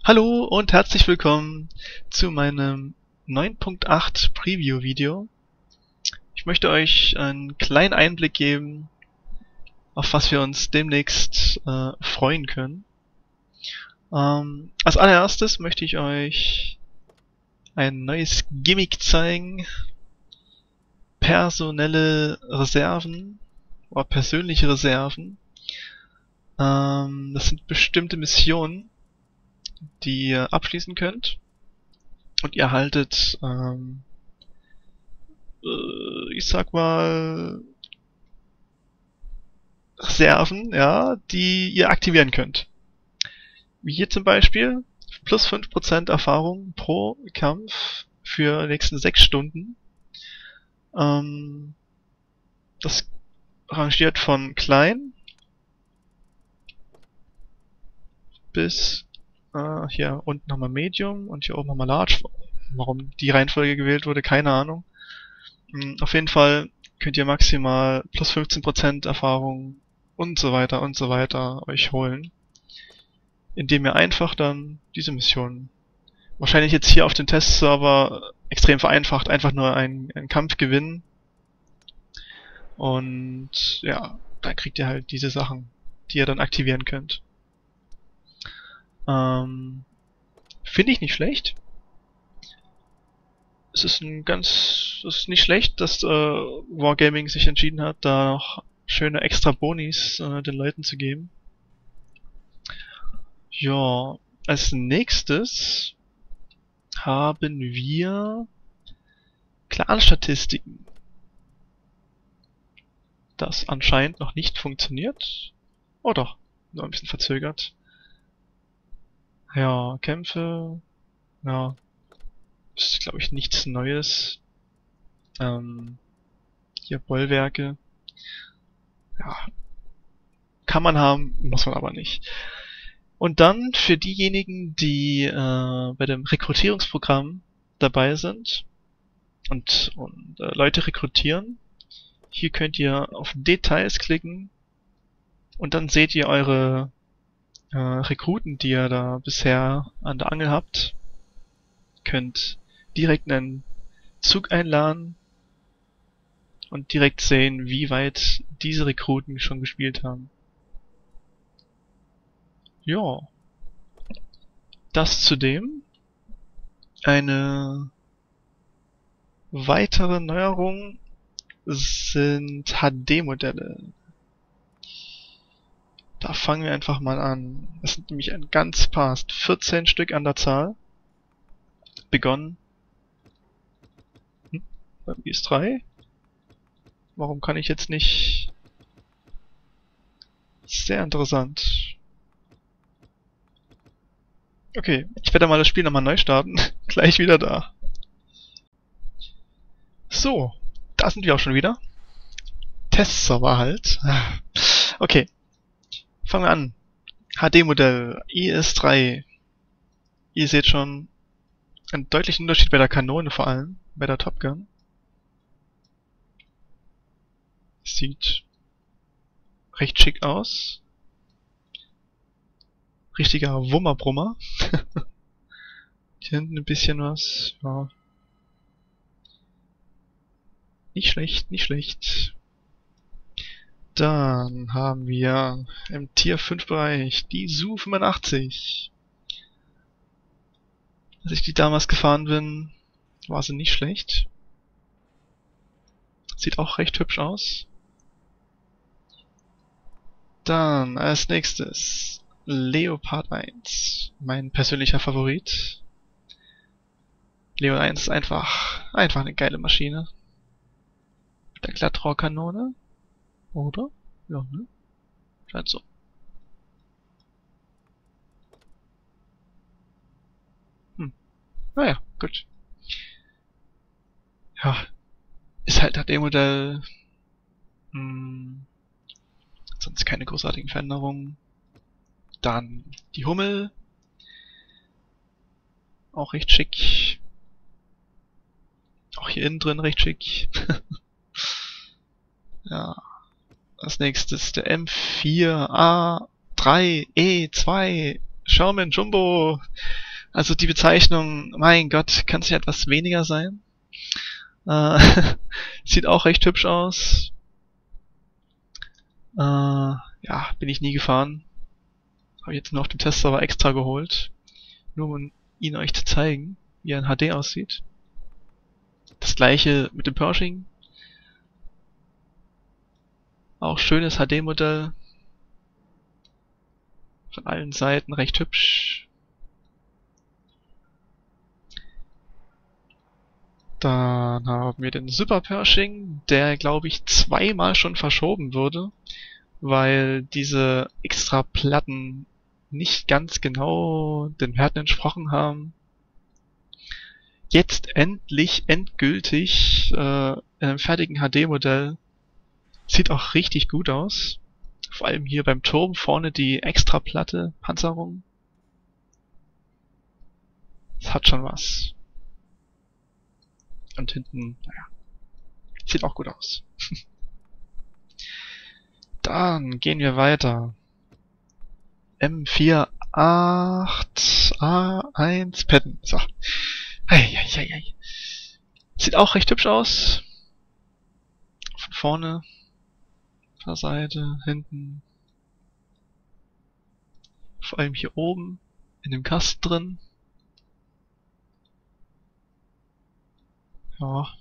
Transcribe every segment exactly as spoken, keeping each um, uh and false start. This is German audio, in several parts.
Hallo und herzlich willkommen zu meinem neun Punkt acht Preview-Video. Ich möchte euch einen kleinen Einblick geben, auf was wir uns demnächst äh, freuen können. Ähm, als allererstes möchte ich euch ein neues Gimmick zeigen. Personelle Reserven oder persönliche Reserven. Ähm, das sind bestimmte Missionen, die ihr abschließen könnt. Und ihr erhaltet, ähm, äh, ich sag mal, Reserven, ja, die ihr aktivieren könnt. Wie hier zum Beispiel, plus fünf Prozent Erfahrung pro Kampf für die nächsten sechs Stunden. Ähm, das rangiert von klein bis äh, hier unten haben wir Medium und hier oben haben wir Large. Warum die Reihenfolge gewählt wurde, keine Ahnung. Mhm, auf jeden Fall könnt ihr maximal plus fünfzehn Prozent Erfahrung und so weiter und so weiter euch holen, indem ihr einfach dann diese Mission, wahrscheinlich jetzt hier auf dem Testserver extrem vereinfacht, einfach nur einen, einen Kampf gewinnen und ja, dann kriegt ihr halt diese Sachen, die ihr dann aktivieren könnt. Ähm, finde ich nicht schlecht. Es ist ein ganz, es ist nicht schlecht, dass äh, Wargaming sich entschieden hat, da noch schöne extra Bonis äh, den Leuten zu geben. Ja, als nächstes haben wir Clan-Statistiken. Das anscheinend noch nicht funktioniert. Oh doch, nur ein bisschen verzögert. Ja, Kämpfe. Ja, ist glaube ich nichts Neues. Ähm, hier Bollwerke. Ja, kann man haben, muss man aber nicht. Und dann für diejenigen, die äh, bei dem Rekrutierungsprogramm dabei sind und, und äh, Leute rekrutieren, hier könnt ihr auf Details klicken und dann seht ihr eure äh, Rekruten, die ihr da bisher an der Angel habt. Könnt direkt einen Zug einladen und direkt sehen, wie weit diese Rekruten schon gespielt haben. Ja. Das zudem. Eine weitere Neuerung sind H D-Modelle. Da fangen wir einfach mal an. Es sind nämlich ein ganz paar, vierzehn Stück an der Zahl. Begonnen. Hm, beim I S drei. Warum kann ich jetzt nicht... Sehr interessant. Okay, ich werde mal das Spiel nochmal neu starten. Gleich wieder da. So, da sind wir auch schon wieder. Testserver halt. Okay, fangen wir an. H D-Modell I S drei. Ihr seht schon einen deutlichen Unterschied bei der Kanone vor allem, bei der Top Gun. Sieht recht schick aus. Richtiger Wummerbrummer. Hier hinten ein bisschen was. Ja. Nicht schlecht, nicht schlecht. Dann haben wir im Tier fünf Bereich die S U fünfundachtzig. Als ich die damals gefahren bin, war sie nicht schlecht. Sieht auch recht hübsch aus. Dann als nächstes Leopard eins. Mein persönlicher Favorit. Leopard eins ist einfach, einfach eine geile Maschine. Mit der Glattrohrkanone. Oder? Ja, ne? Scheint so. Hm. Naja, gut. Ja. Ist halt H D-Modell. Hm. Sonst keine großartigen Veränderungen. Dann die Hummel. Auch recht schick. Auch hier innen drin recht schick. Ja. Als nächstes der M vier A drei E zwei Xiaomin Jumbo. Also die Bezeichnung, mein Gott, kann es ja etwas weniger sein. Äh, sieht auch recht hübsch aus. Äh, ja, bin ich nie gefahren. Habe jetzt nur auf dem Testserver extra geholt. Nur um ihn euch zu zeigen, wie er in H D aussieht. Das gleiche mit dem Pershing. Auch schönes H D-Modell. Von allen Seiten recht hübsch. Dann haben wir den Super Pershing, der glaube ich zweimal schon verschoben wurde, weil diese extra Platten nicht ganz genau den Werten entsprochen haben. Jetzt endlich, endgültig, äh, in einem fertigen H D-Modell. Sieht auch richtig gut aus. Vor allem hier beim Turm vorne die extra Platte, Panzerung. Das hat schon was. Und hinten, naja, sieht auch gut aus. Dann gehen wir weiter. M vier acht A eins Patton. So. Hey, hey, hey, hey. Sieht auch recht hübsch aus. Von vorne, von der Seite, hinten. Vor allem hier oben, in dem Kasten drin. Ja.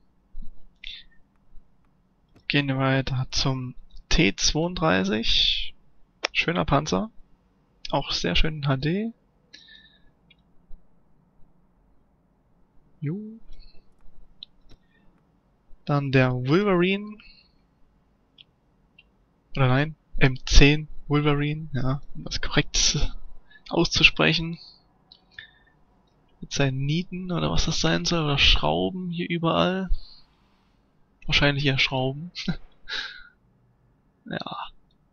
Gehen wir weiter zum T zweiunddreißig. Schöner Panzer. Auch sehr schön in H D. Jo. Dann der Wolverine. Oder nein, M zehn Wolverine, ja, um das korrekt auszusprechen. Mit seinen Nieten oder was das sein soll, oder Schrauben hier überall. Wahrscheinlich eher Schrauben. Ja.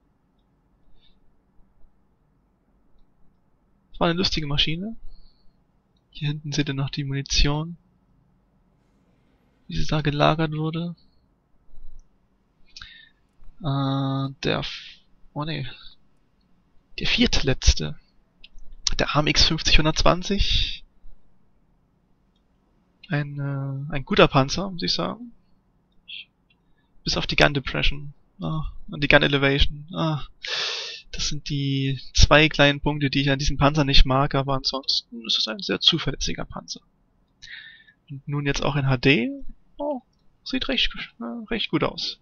Das war eine lustige Maschine. Hier hinten seht ihr noch die Munition, wie sie da gelagert wurde. Äh, der, oh ne, der viertletzte. Der A M X fünfzig hundertzwanzig. Ein, äh, ein guter Panzer, muss ich sagen. Bis auf die Gun Depression. Ah, und die Gun Elevation. Ah, das sind die zwei kleinen Punkte, die ich an diesem Panzer nicht mag, aber ansonsten ist es ein sehr zuverlässiger Panzer. Und nun jetzt auch in H D. Oh, sieht recht, äh, recht gut aus.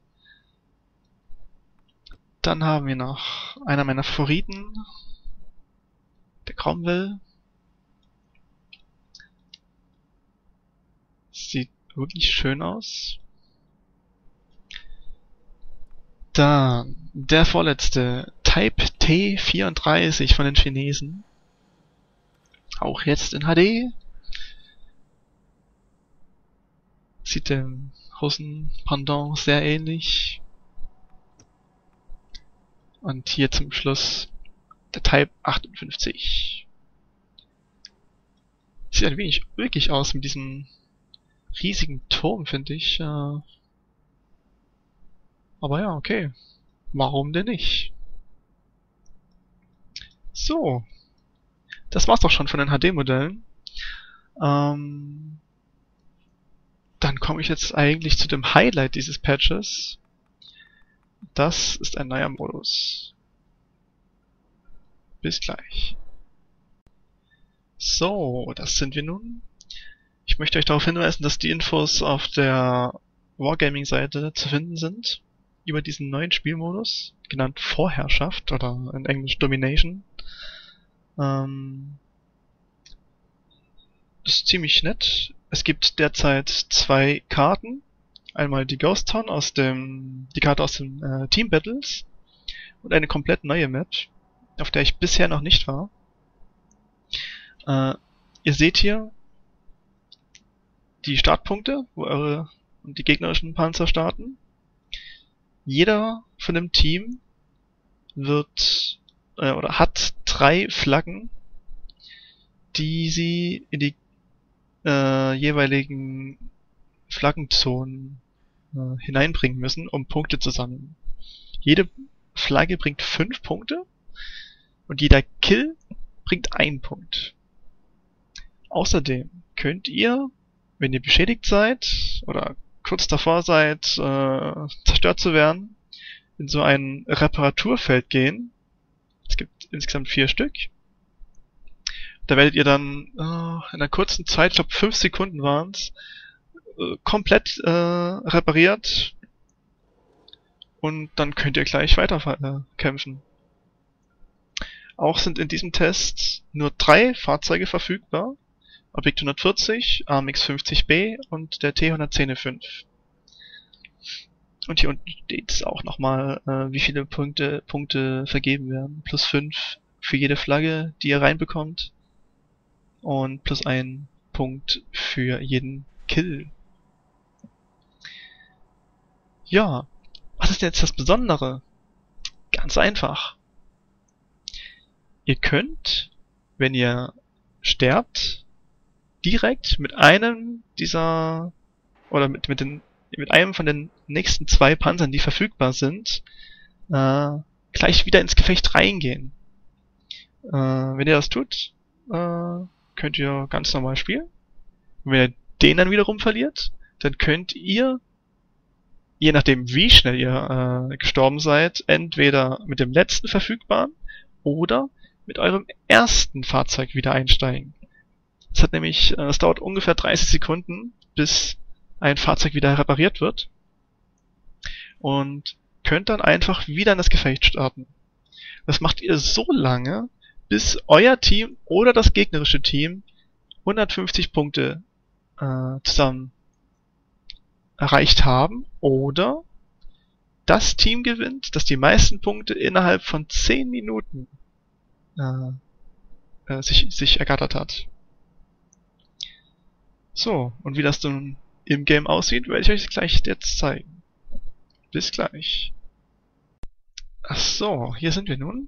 Dann haben wir noch einer meiner Favoriten. Der Cromwell. Sieht wirklich schön aus. Dann der vorletzte, Type T vierunddreißig von den Chinesen. Auch jetzt in H D. Sieht dem Hosen-Pendant sehr ähnlich. Und hier zum Schluss der Type achtundfünfzig. Sieht ein wenig ulkig aus mit diesem riesigen Turm, finde ich. Äh Aber ja, okay. Warum denn nicht? So. Das war's doch schon von den H D-Modellen. Ähm, dann komme ich jetzt eigentlich zu dem Highlight dieses Patches. Das ist ein neuer Modus. Bis gleich. So, das sind wir nun. Ich möchte euch darauf hinweisen, dass die Infos auf der Wargaming-Seite zu finden sind. Über diesen neuen Spielmodus, genannt Vorherrschaft oder in Englisch Domination. Ähm, das ist ziemlich nett. Es gibt derzeit zwei Karten. Einmal die Ghost Town aus dem, die Karte aus den äh, Team Battles und eine komplett neue Map, auf der ich bisher noch nicht war. Äh, ihr seht hier die Startpunkte, wo eure und die gegnerischen Panzer starten. Jeder von dem Team wird äh, oder hat drei Flaggen, die sie in die äh, jeweiligen Flaggenzonen äh, hineinbringen müssen, um Punkte zu sammeln. Jede Flagge bringt fünf Punkte und jeder Kill bringt einen Punkt. Außerdem könnt ihr, wenn ihr beschädigt seid oder kurz davor seid, äh, zerstört zu werden, in so ein Reparaturfeld gehen. Es gibt insgesamt vier Stück. Da werdet ihr dann äh, in einer kurzen Zeit, ich glaube fünf Sekunden waren's, äh, komplett äh, repariert. Und dann könnt ihr gleich weiter äh, kämpfen. Auch sind in diesem Test nur drei Fahrzeuge verfügbar. Objekt hundertvierzig, A M X fünfzig B und der T hundertzehn E fünf. Und hier unten steht es auch nochmal, äh, wie viele Punkte, Punkte vergeben werden. Plus fünf für jede Flagge, die ihr reinbekommt. Und plus ein Punkt für jeden Kill. Ja, was ist jetzt das Besondere? Ganz einfach. Ihr könnt, wenn ihr sterbt, direkt mit einem dieser, oder mit, mit, den, mit einem von den nächsten zwei Panzern, die verfügbar sind, äh, gleich wieder ins Gefecht reingehen. Äh, wenn ihr das tut, äh, könnt ihr ganz normal spielen. Und wenn ihr den dann wiederum verliert, dann könnt ihr, je nachdem wie schnell ihr äh, gestorben seid, entweder mit dem letzten verfügbaren oder mit eurem ersten Fahrzeug wieder einsteigen. Es hat nämlich, es dauert ungefähr dreißig Sekunden, bis ein Fahrzeug wieder repariert wird. Und könnt dann einfach wieder in das Gefecht starten. Das macht ihr so lange, bis euer Team oder das gegnerische Team hundertfünfzig Punkte äh, zusammen erreicht haben oder das Team gewinnt, das die meisten Punkte innerhalb von zehn Minuten äh, äh, sich, sich ergattert hat. So, und wie das dann im Game aussieht, werde ich euch gleich jetzt zeigen. Bis gleich. Ach so, hier sind wir nun.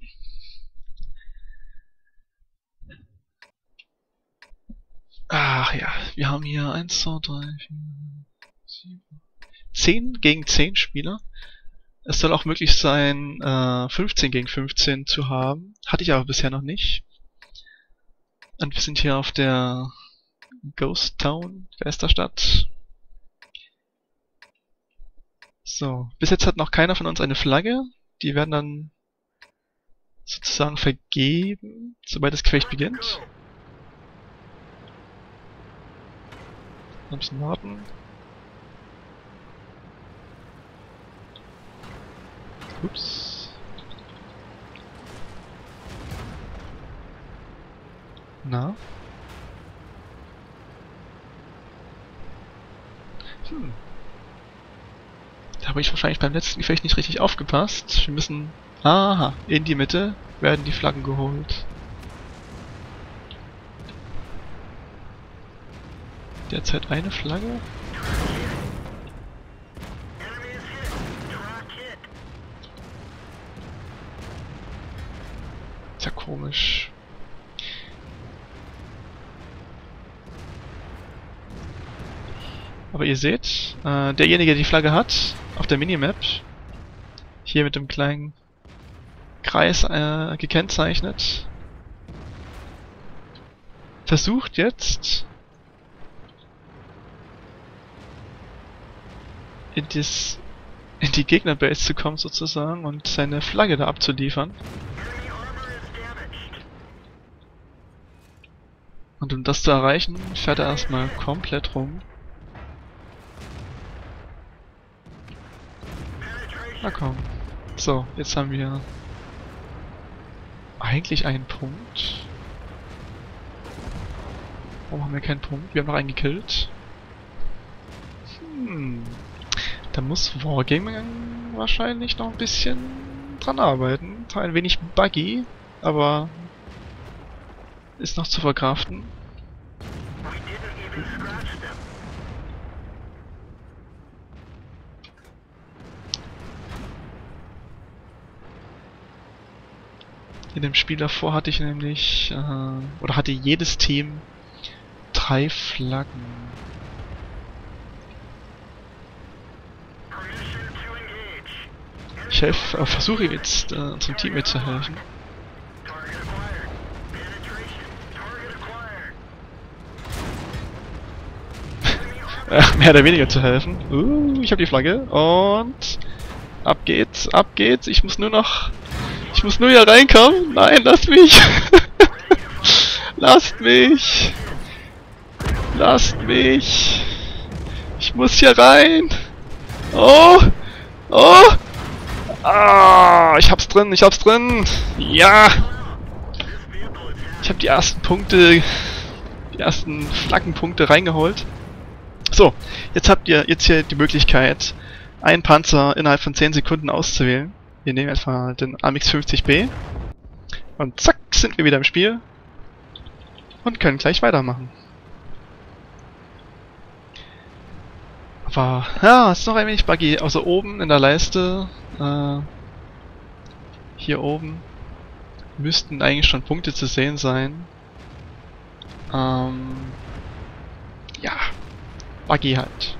Ach ja, wir haben hier eins, zwei, drei, vier, sieben, zehn gegen zehn Spieler. Es soll auch möglich sein, äh, fünfzehn gegen fünfzehn zu haben. Hatte ich aber bisher noch nicht. Und wir sind hier auf der Ghost Town, Geisterstadt. So, bis jetzt hat noch keiner von uns eine Flagge. Die werden dann sozusagen vergeben, sobald das Gefecht beginnt. Ein bisschen warten. Ups. Na? Hm. Da habe ich wahrscheinlich beim letzten Gefecht nicht richtig aufgepasst. Wir müssen... Aha, in die Mitte werden die Flaggen geholt. Derzeit eine Flagge. Ist ja komisch. Aber ihr seht, äh, derjenige, der die Flagge hat, auf der Minimap, hier mit dem kleinen Kreis äh, gekennzeichnet, versucht jetzt in, dies, in die Gegnerbase zu kommen sozusagen und seine Flagge da abzuliefern. Und um das zu erreichen, fährt er erstmal komplett rum. Na komm. So, jetzt haben wir eigentlich einen Punkt. Warum haben wir keinen Punkt? Wir haben noch einen gekillt. Hm. Da muss Wargaming wahrscheinlich noch ein bisschen dran arbeiten. Ein wenig buggy, aber ist noch zu verkraften. In dem Spiel davor hatte ich nämlich, äh, oder hatte jedes Team drei Flaggen. Ich helfe, äh, versuche jetzt äh, unserem Team mitzuhelfen. äh, mehr oder weniger zu helfen. Uh, ich habe die Flagge und ab geht's, ab geht's. Ich muss nur noch, ich muss nur hier reinkommen. Nein, lasst mich. Lasst mich. Lasst mich. Ich muss hier rein. Oh, oh. Ah, ich hab's drin, ich hab's drin. Ja. Ich habe die ersten Punkte, die ersten Flaggenpunkte reingeholt. So, jetzt habt ihr jetzt hier die Möglichkeit, einen Panzer innerhalb von zehn Sekunden auszuwählen. Wir nehmen etwa den A M X fünfzig B. Und zack, sind wir wieder im Spiel. Und können gleich weitermachen. Aber, ja, ist noch ein wenig buggy. Also oben in der Leiste, äh, hier oben, müssten eigentlich schon Punkte zu sehen sein. Ähm, ja, buggy halt.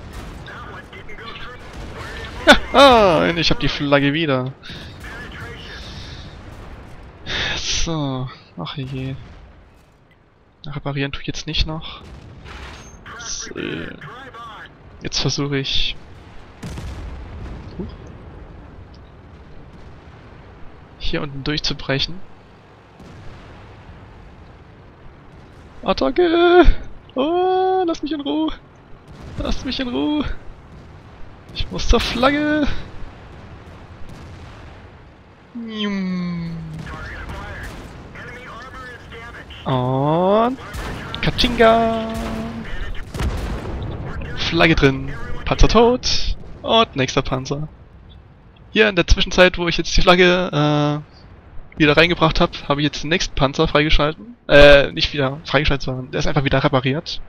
Ah, und ich hab die Flagge wieder. So, ach je. Reparieren tue ich jetzt nicht noch. So. Jetzt versuche ich... Uh, hier unten durchzubrechen. Attacke! Oh, lass mich in Ruhe! Lass mich in Ruhe! Ich muss zur Flagge! Und... Kachinga! Flagge drin, Panzer tot und nächster Panzer. Hier in der Zwischenzeit, wo ich jetzt die Flagge äh, wieder reingebracht habe, habe ich jetzt den nächsten Panzer freigeschalten. Äh, nicht wieder freigeschaltet, sondern der ist einfach wieder repariert.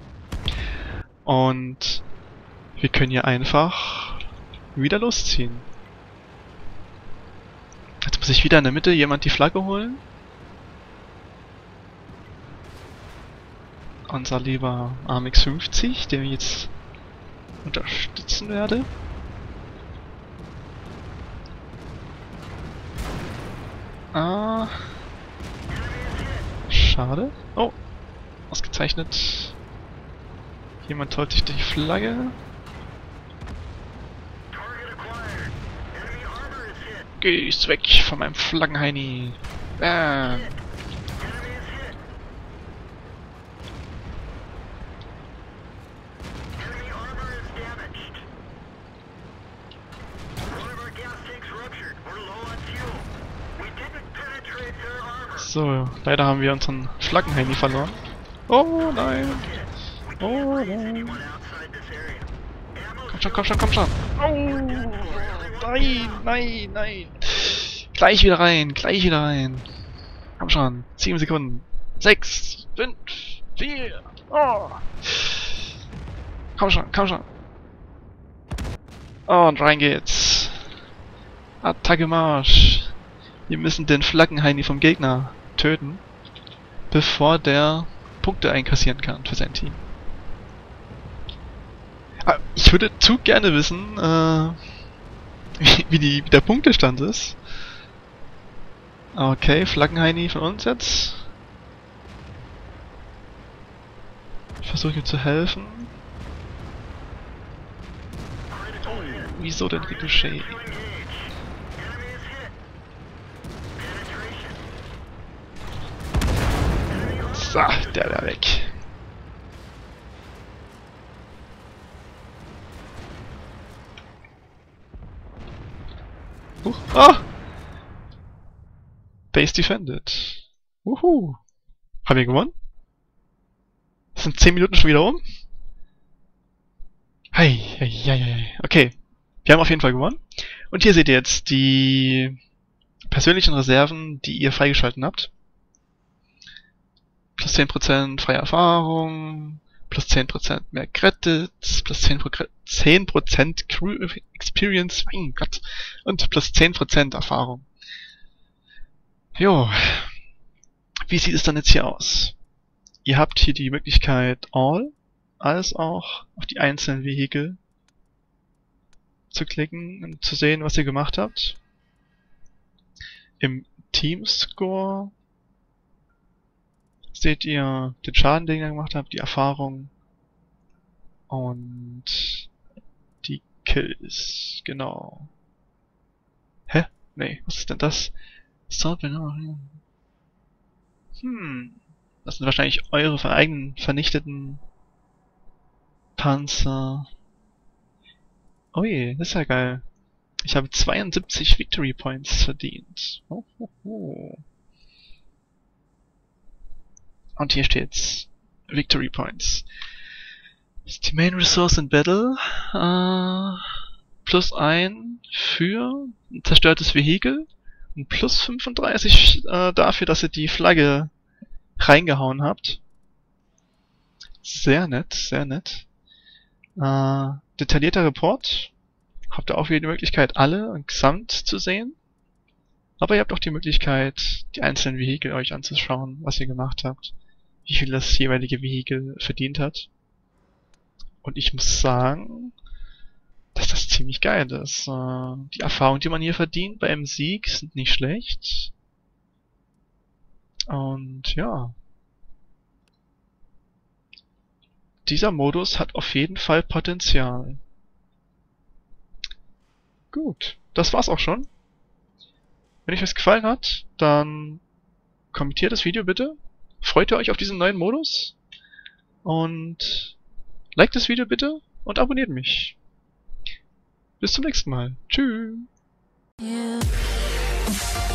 Und wir können hier einfach wieder losziehen. Jetzt muss ich wieder in der Mitte jemand die Flagge holen. Unser lieber A M X fünfzig, den ich jetzt unterstützen werde. Ah. Schade. Oh. Ausgezeichnet. Jemand holt sich die Flagge. Gehst weg von meinem Flaggenheini. Bam. So, leider haben wir unseren Flaggenheini verloren. Oh nein! Oh nein! Komm schon, komm schon, komm schon! Oh! Nein, nein, nein! Gleich wieder rein, gleich wieder rein! Komm schon, sieben Sekunden! Sechs, fünf, vier, oh! Komm schon, komm schon! Und rein geht's! Attacke Marsch! Wir müssen den Flaggenheini vom Gegner töten, bevor der Punkte einkassieren kann für sein Team. Aber ich würde zu gerne wissen, äh, wie, wie, die, wie der Punktestand ist. Okay, Flaggenheini von uns jetzt. Ich versuche ihm zu helfen. Oh, wieso denn Ricochet? So, der wäre weg. Huch, ah! Base defended. Wuhu! Haben wir gewonnen? Das sind zehn Minuten schon wieder um? Hei, hei, hei, hei. Okay, wir haben auf jeden Fall gewonnen. Und hier seht ihr jetzt die persönlichen Reserven, die ihr freigeschalten habt. Plus zehn Prozent freie Erfahrung, plus zehn Prozent mehr Credits, plus zehn Prozent Crew Experience, mein Gott, und plus zehn Prozent Erfahrung. Jo, wie sieht es dann jetzt hier aus? Ihr habt hier die Möglichkeit All, als auch auf die einzelnen Vehikel zu klicken und zu sehen, was ihr gemacht habt. Im Team-Score seht ihr den Schaden, den ihr gemacht habt, die Erfahrung Und die Kills, genau. Hä? Nee, was ist denn das? So, hm. Das sind wahrscheinlich eure eigenen vernichteten Panzer. Oh je, das ist ja geil. Ich habe zweiundsiebzig Victory Points verdient. Oh, oh, oh. Und hier steht's. Victory Points. Das ist die Main Resource in Battle. Äh, plus ein für ein zerstörtes Vehikel. Und plus fünfunddreißig äh, dafür, dass ihr die Flagge reingehauen habt. Sehr nett, sehr nett. Äh, detaillierter Report. Habt ihr auch wieder die Möglichkeit, alle gesamt zu sehen. Aber ihr habt auch die Möglichkeit, die einzelnen Vehikel euch anzuschauen, was ihr gemacht habt. Wie viel das jeweilige Vehikel verdient hat. Und ich muss sagen, dass das ziemlich geil ist. Äh, die Erfahrungen, die man hier verdient bei einem Sieg, sind nicht schlecht. Und ja. Dieser Modus hat auf jeden Fall Potenzial. Gut, das war's auch schon. Wenn euch was gefallen hat, dann kommentiert das Video bitte. Freut ihr euch auf diesen neuen Modus? Und liked das Video bitte und abonniert mich. Bis zum nächsten Mal. Tschüss.